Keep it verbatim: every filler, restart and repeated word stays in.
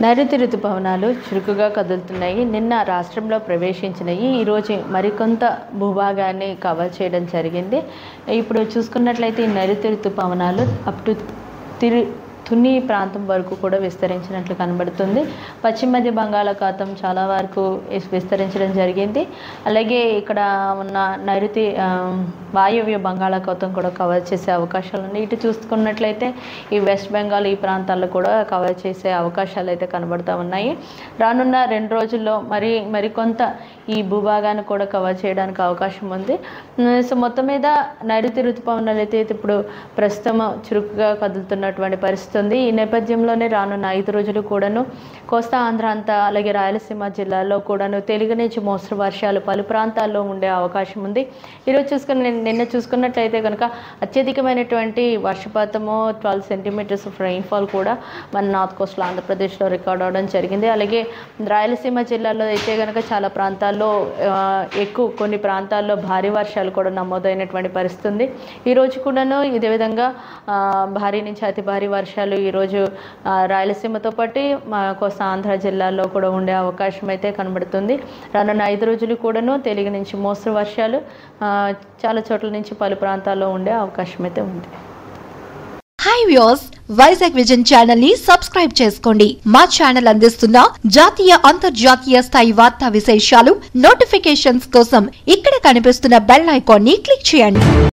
నైరుతి రుతుపవనాలు చురుకుగా కదులుతున్నాయి. నిన్న రాష్ట్రంలో ప్రవేశించినాయి. ఈరోజు మరికొంత భూభాగాన్ని కవర్ చేయడం జరిగింది. ఇప్పుడు చూసుకున్నట్లయితే ఈ నైరుతి రుతుపవనాలు అప్ టు తిరు తుని ప్రాంతం వరకు కూడా విస్తరించినట్లు కనబడుతుంది. పశ్చిమ మధ్య బంగాళాఖాతం చాలా వరకు విస్తరించడం జరిగింది. అలాగే ఇక్కడ ఉన్న నైరుతి వాయువ్య బంగాళాఖాతం కూడా కవర్ చేసే అవకాశాలు ఉన్నాయి. ఇటు చూసుకున్నట్లయితే ఈ వెస్ట్ బెంగాల్ ఈ ప్రాంతాల్లో కూడా కవర్ చేసే అవకాశాలు అయితే కనబడుతూ ఉన్నాయి. రానున్న రెండు రోజుల్లో మరి మరికొంత ఈ భూభాగాన్ని కూడా కవర్ చేయడానికి అవకాశం ఉంది. సో మొత్తం మీద నైరుతి ఋతుపవనాలు అయితే ఇప్పుడు ప్రస్తుతం చురుకుగా కదులుతున్నటువంటి పరిస్థితి ఉంది. ఈ నేపథ్యంలోనే రానున్న ఐదు రోజులు కూడాను కోస్తా ఆంధ్ర అంతా అలాగే రాయలసీమ జిల్లాల్లో కూడాను తెలుగు నుంచి మోస్తరు వర్షాలు పలు ప్రాంతాల్లో ఉండే అవకాశం ఉంది. ఈరోజు చూసుకుని నిన్న చూసుకున్నట్లయితే కనుక అత్యధికమైనటువంటి వర్షపాతము ట్వెల్వ్ సెంటీమీటర్స్ ఆఫ్ రెయిన్ఫాల్ కూడా మన నార్త్ కోస్టల్ ఆంధ్రప్రదేశ్లో రికార్డ్ అవడం జరిగింది. అలాగే రాయలసీమ జిల్లాలో అయితే కనుక చాలా ప్రాంతాల్లో ఎక్కువ కొన్ని ప్రాంతాల్లో భారీ వర్షాలు కూడా నమోదైనటువంటి పరిస్థితి ఉంది. ఈరోజు కూడాను ఇదే విధంగా భారీ నుంచి అతి భారీ వర్షాలు ఈరోజు రాయలసీమతో పాటు కోస్తా ఆంధ్ర జిల్లాల్లో కూడా ఉండే అవకాశం అయితే కనబడుతుంది. రానున్న ఐదు రోజులు కూడాను తెలుగు నుంచి మోస్తరు వర్షాలు చాలా చోట్ల నుంచి పలు ప్రాంతాల్లో ఉండే అవకాశం అయితే ఉంది. Hi viewers, Vizag vision channel ని సబ్స్క్రైబ్ చేసుకోండి. మా ఛానల్ అందిస్తున్న జాతీయ అంతర్జాతీయ స్థాయి వార్తా విశేషాలు నోటిఫికేషన్స్ కోసం ఇక్కడ కనిపిస్తున్న బెల్ ఐకాన్ ని క్లిక్ చేయండి.